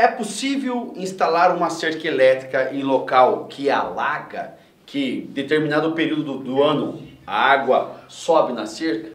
É possível instalar uma cerca elétrica em local que alaga, que em determinado período do ano a água sobe na cerca?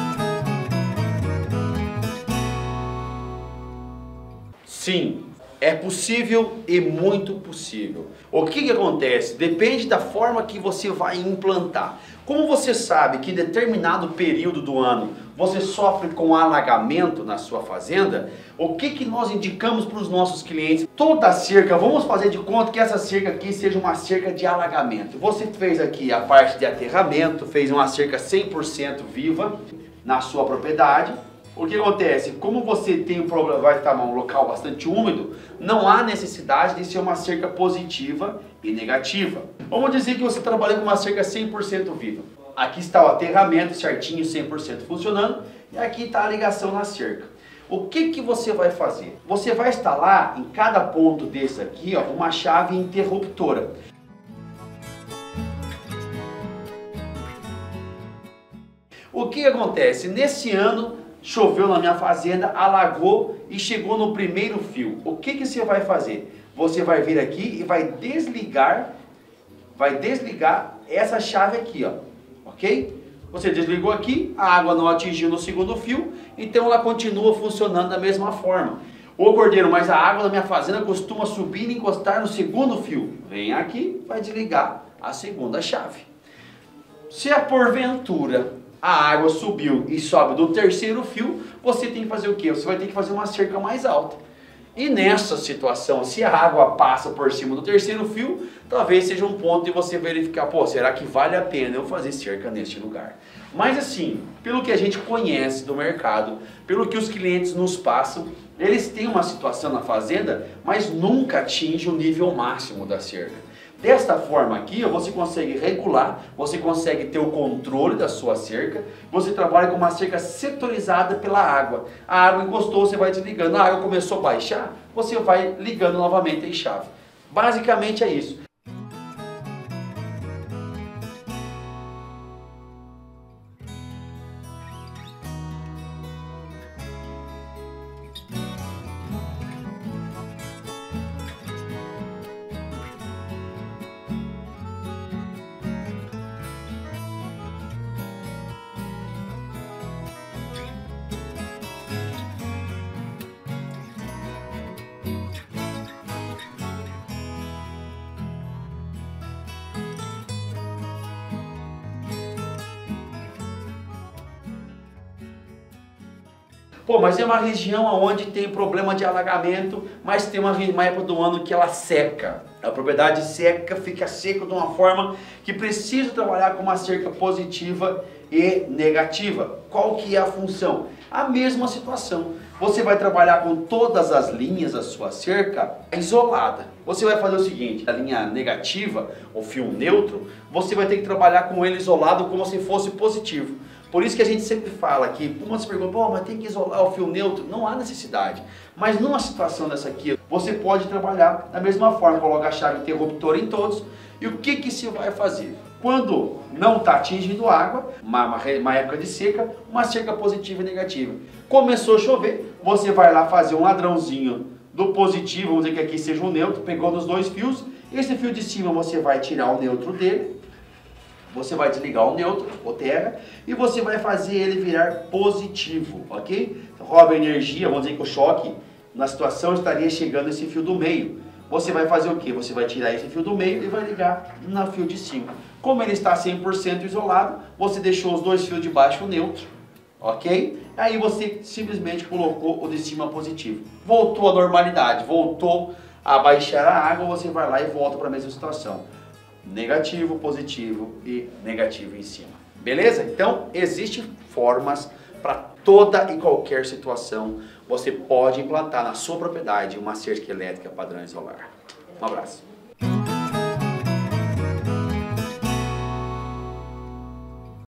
Sim, é possível e muito possível. O que acontece? Depende da forma que você vai implantar. Como você sabe que em determinado período do ano você sofre com alagamento na sua fazenda, o que nós indicamos para os nossos clientes? Toda cerca, vamos fazer de conta que essa cerca aqui seja uma cerca de alagamento. Você fez aqui a parte de aterramento, fez uma cerca 100% viva na sua propriedade. O que acontece? Como você tem um problema, vai estar um local bastante úmido, não há necessidade de ser uma cerca positiva e negativa. Vamos dizer que você trabalha com uma cerca 100% viva. Aqui está o aterramento certinho, 100% funcionando, e aqui está a ligação na cerca. O que você vai fazer? Você vai instalar em cada ponto desse aqui, ó, uma chave interruptora. O que acontece? Nesse ano, choveu na minha fazenda, alagou e chegou no primeiro fio. O que você vai fazer? Você vai vir aqui e vai desligar essa chave aqui, ó, ok? Você desligou aqui, a água não atingiu no segundo fio, então ela continua funcionando da mesma forma. Ô Cordeiro, mas a água da minha fazenda costuma subir e encostar no segundo fio. Vem aqui, vai desligar a segunda chave. Se a porventura a água subiu e sobe do terceiro fio, você tem que fazer o quê? Você vai ter que fazer uma cerca mais alta. E nessa situação, se a água passa por cima do terceiro fio, talvez seja um ponto de você verificar, pô, será que vale a pena eu fazer cerca neste lugar? Mas assim, pelo que a gente conhece do mercado, pelo que os clientes nos passam, eles têm uma situação na fazenda, mas nunca atinge o nível máximo da cerca. Desta forma aqui, você consegue regular, você consegue ter o controle da sua cerca, você trabalha com uma cerca setorizada pela água. A água encostou, você vai desligando, a água começou a baixar, você vai ligando novamente a chave. Basicamente é isso. Pô, mas é uma região onde tem problema de alagamento, mas tem uma época do ano que ela seca. A propriedade seca, fica seco de uma forma que precisa trabalhar com uma cerca positiva e negativa. Qual que é a função? A mesma situação. Você vai trabalhar com todas as linhas da sua cerca isolada. Você vai fazer o seguinte, a linha negativa, o fio neutro, você vai ter que trabalhar com ele isolado como se fosse positivo. Por isso que a gente sempre fala que, muitas perguntam, pô, mas tem que isolar o fio neutro. Não há necessidade. Mas numa situação dessa aqui, você pode trabalhar da mesma forma, coloca a chave interruptora em todos. E o que se vai fazer? Quando não está atingindo água, uma época de seca, uma cerca positiva e negativa. Começou a chover, você vai lá fazer um ladrãozinho do positivo, vamos dizer que aqui seja um neutro, pegou nos dois fios. Esse fio de cima você vai tirar o neutro dele. Você vai desligar o neutro, o terra, e você vai fazer ele virar positivo, ok? Então, rouba energia, vamos dizer que o choque na situação estaria chegando esse fio do meio. Você vai fazer o que? Você vai tirar esse fio do meio e vai ligar no fio de cima. Como ele está 100% isolado, você deixou os dois fios de baixo neutro, ok? Aí você simplesmente colocou o de cima positivo. Voltou à normalidade, voltou a baixar a água, você vai lá e volta para a mesma situação. Negativo, positivo e negativo em cima. Beleza? Então, existem formas para toda e qualquer situação. Você pode implantar na sua propriedade uma cerca elétrica padrão isolar. Um abraço.